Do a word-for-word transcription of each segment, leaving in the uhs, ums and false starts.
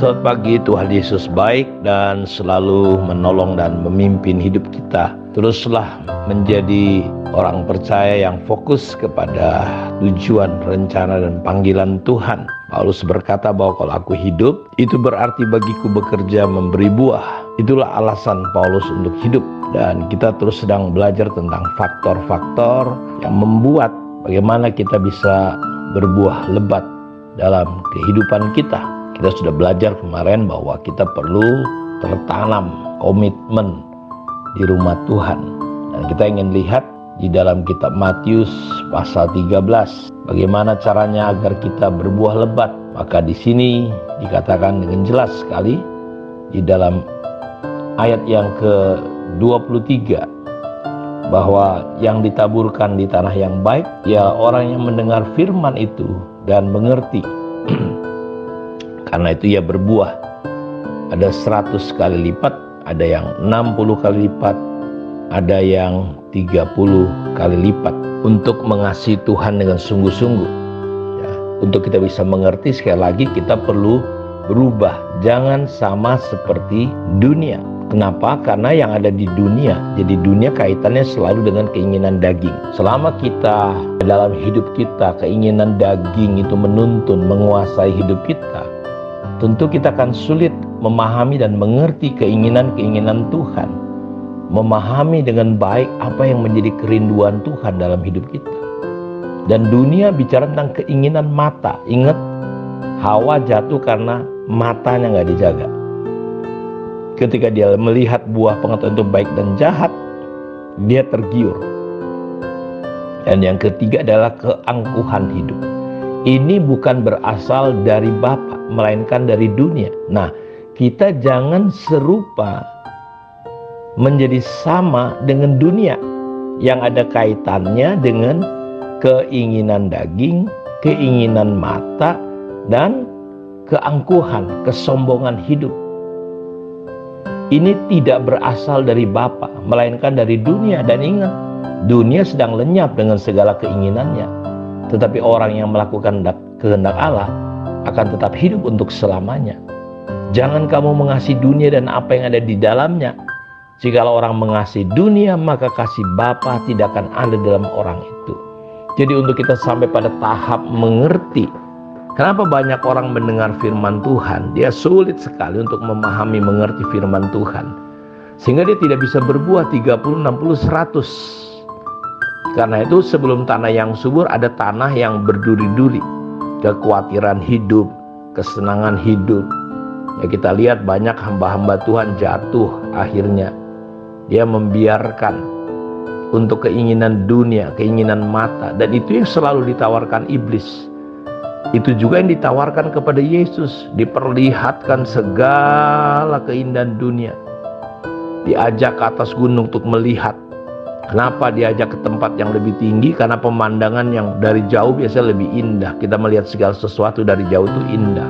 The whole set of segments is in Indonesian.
Selamat pagi, Tuhan Yesus baik dan selalu menolong dan memimpin hidup kita. Teruslah menjadi orang percaya yang fokus kepada tujuan, rencana, dan panggilan Tuhan. Paulus berkata bahwa kalau aku hidup, itu berarti bagiku bekerja memberi buah. Itulah alasan Paulus untuk hidup. Dan kita terus sedang belajar tentang faktor-faktor yang membuat bagaimana kita bisa berbuah lebat dalam kehidupan kita. Kita sudah belajar kemarin bahwa kita perlu tertanam komitmen di rumah Tuhan. Dan kita ingin lihat di dalam kitab Matius pasal tiga belas bagaimana caranya agar kita berbuah lebat. Maka di sini dikatakan dengan jelas sekali di dalam ayat yang ke dua puluh tiga bahwa yang ditaburkan di tanah yang baik ialah orang yang mendengar firman itu dan mengerti. Karena itu ia berbuah. Ada seratus kali lipat, ada yang enam puluh kali lipat, ada yang tiga puluh kali lipat. Untuk mengasihi Tuhan dengan sungguh-sungguh ya, untuk kita bisa mengerti, sekali lagi kita perlu berubah. Jangan sama seperti dunia. Kenapa? Karena yang ada di dunia, jadi dunia kaitannya selalu dengan keinginan daging. Selama kita dalam hidup kita, keinginan daging itu menuntun, menguasai hidup kita, tentu kita akan sulit memahami dan mengerti keinginan-keinginan Tuhan. Memahami dengan baik apa yang menjadi kerinduan Tuhan dalam hidup kita. Dan dunia bicara tentang keinginan mata. Ingat, Hawa jatuh karena matanya nggak dijaga. Ketika dia melihat buah pengetahuan itu baik dan jahat, dia tergiur. Dan yang ketiga adalah keangkuhan hidup. Ini bukan berasal dari Bapa, melainkan dari dunia. Nah, kita jangan serupa menjadi sama dengan dunia yang ada kaitannya dengan keinginan daging, keinginan mata, dan keangkuhan, kesombongan hidup. Ini tidak berasal dari Bapa, melainkan dari dunia. Dan ingat, dunia sedang lenyap dengan segala keinginannya. Tetapi orang yang melakukan kehendak Allah akan tetap hidup untuk selamanya. Jangan kamu mengasihi dunia dan apa yang ada di dalamnya. Jikalau orang mengasihi dunia, maka kasih Bapa tidak akan ada dalam orang itu. Jadi untuk kita sampai pada tahap mengerti, kenapa banyak orang mendengar firman Tuhan, dia sulit sekali untuk memahami, mengerti firman Tuhan. Sehingga dia tidak bisa berbuah tiga puluh, enam puluh, seratus. Karena itu sebelum tanah yang subur ada tanah yang berduri-duri. Kekhawatiran hidup, kesenangan hidup. Ya, kita lihat banyak hamba-hamba Tuhan jatuh akhirnya. Dia membiarkan untuk keinginan dunia, keinginan mata. Dan itu yang selalu ditawarkan iblis. Itu juga yang ditawarkan kepada Yesus. Diperlihatkan segala keindahan dunia. Diajak ke atas gunung untuk melihat. Kenapa diajak ke tempat yang lebih tinggi? Karena pemandangan yang dari jauh biasanya lebih indah. Kita melihat segala sesuatu dari jauh itu indah.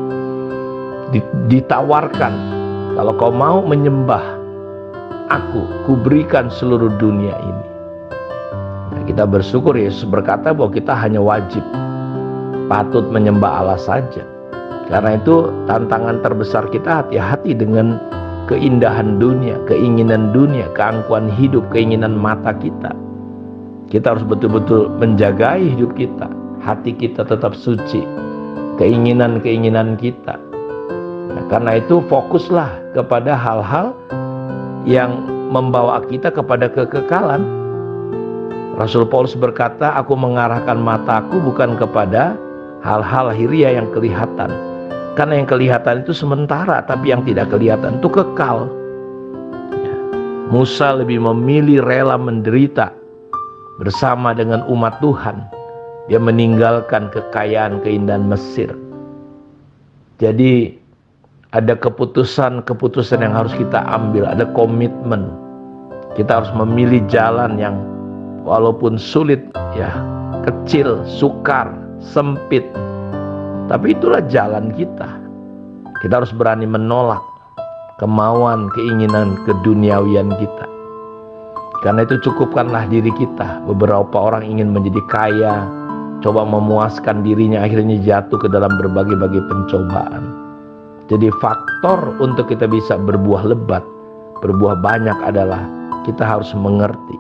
Ditawarkan, kalau kau mau menyembah aku, kuberikan seluruh dunia ini. Nah, kita bersyukur Yesus berkata bahwa kita hanya wajib, patut menyembah Allah saja. Karena itu tantangan terbesar kita hati-hati dengan keindahan dunia, keinginan dunia, keangkuhan hidup, keinginan mata kita. Kita harus betul-betul menjagai hidup kita. Hati kita tetap suci. Keinginan-keinginan kita. Nah, karena itu fokuslah kepada hal-hal yang membawa kita kepada kekekalan. Rasul Paulus berkata, aku mengarahkan mataku bukan kepada hal-hal lahiriah yang kelihatan. Karena yang kelihatan itu sementara, tapi yang tidak kelihatan itu kekal. Ya. Musa lebih memilih rela menderita bersama dengan umat Tuhan. Dia meninggalkan kekayaan keindahan Mesir. Jadi ada keputusan-keputusan yang harus kita ambil, ada komitmen. Kita harus memilih jalan yang walaupun sulit, ya, kecil, sukar, sempit. Tapi itulah jalan kita. Kita harus berani menolak kemauan, keinginan, keduniawian kita. Karena itu cukupkanlah diri kita. Beberapa orang ingin menjadi kaya, coba memuaskan dirinya, akhirnya jatuh ke dalam berbagai-bagai pencobaan. Jadi faktor untuk kita bisa berbuah lebat, berbuah banyak adalah kita harus mengerti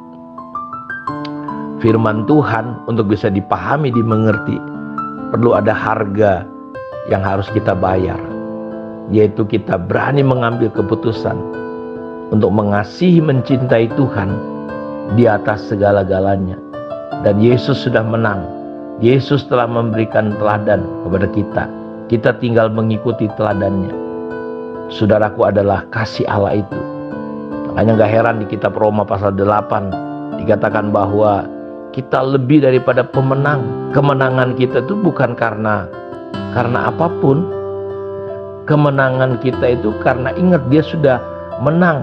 firman Tuhan. Untuk bisa dipahami, dimengerti, perlu ada harga yang harus kita bayar, yaitu kita berani mengambil keputusan untuk mengasihi, mencintai Tuhan di atas segala-galanya. Dan Yesus sudah menang. Yesus telah memberikan teladan kepada kita. Kita tinggal mengikuti teladannya. Saudaraku, adalah kasih Allah itu. Makanya gak heran di kitab Roma pasal delapan dikatakan bahwa kita lebih daripada pemenang. Kemenangan kita itu bukan karena karena apapun. Kemenangan kita itu karena ingat dia sudah menang.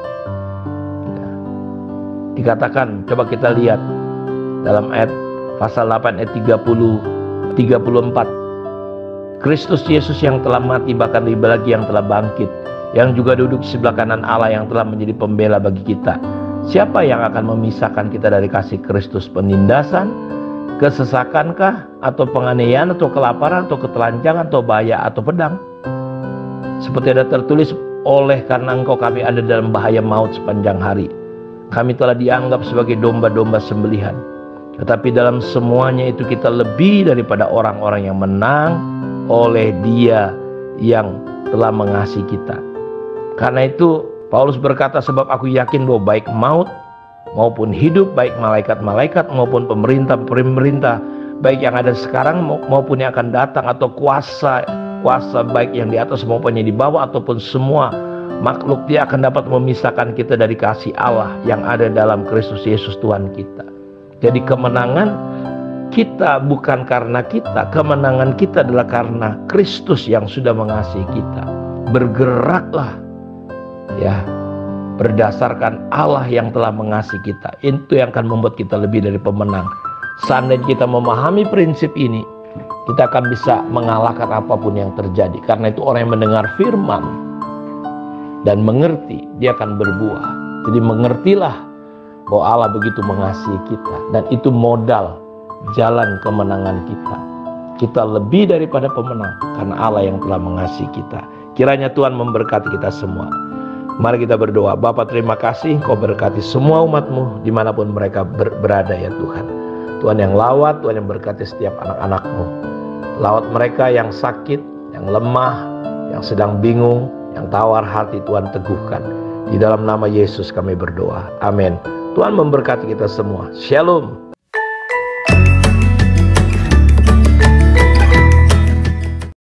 Dikatakan, coba kita lihat dalam ayat pasal delapan ayat tiga puluh tiga puluh empat. Kristus Yesus yang telah mati, bahkan lebih lagi yang telah bangkit, yang juga duduk di sebelah kanan Allah, yang telah menjadi pembela bagi kita. Siapa yang akan memisahkan kita dari kasih Kristus? Penindasan, kesesakankah, atau penganiayaan, atau kelaparan, atau ketelanjangan, atau bahaya, atau pedang? Seperti ada tertulis, oleh karena engkau kami ada dalam bahaya maut sepanjang hari. Kami telah dianggap sebagai domba-domba sembelihan. Tetapi dalam semuanya itu kita lebih daripada orang-orang yang menang oleh Dia yang telah mengasihi kita. Karena itu Paulus berkata, sebab aku yakin bahwa baik maut maupun hidup, baik malaikat-malaikat maupun pemerintah-pemerintah, baik yang ada sekarang maupun yang akan datang, atau kuasa kuasa baik yang di atas maupun yang di bawah, ataupun semua makhluk, dia akan dapat memisahkan kita dari kasih Allah yang ada dalam Kristus Yesus Tuhan kita. Jadi kemenangan kita bukan karena kita, kemenangan kita adalah karena Kristus yang sudah mengasihi kita. Bergeraklah ya berdasarkan Allah yang telah mengasihi kita. Itu yang akan membuat kita lebih dari pemenang. Seandainya kita memahami prinsip ini, kita akan bisa mengalahkan apapun yang terjadi. Karena itu orang yang mendengar firman dan mengerti, dia akan berbuah. Jadi mengertilah bahwa Allah begitu mengasihi kita, dan itu modal jalan kemenangan kita. Kita lebih daripada pemenang karena Allah yang telah mengasihi kita. Kiranya Tuhan memberkati kita semua. Mari kita berdoa. Bapa, terima kasih Engkau berkati semua umat-Mu dimanapun mereka ber berada ya Tuhan. Tuhan yang lawat, Tuhan yang berkati setiap anak-anak-Mu. Lawat mereka yang sakit, yang lemah, yang sedang bingung, yang tawar hati, Tuhan teguhkan. Di dalam nama Yesus kami berdoa. Amin. Tuhan memberkati kita semua. Shalom.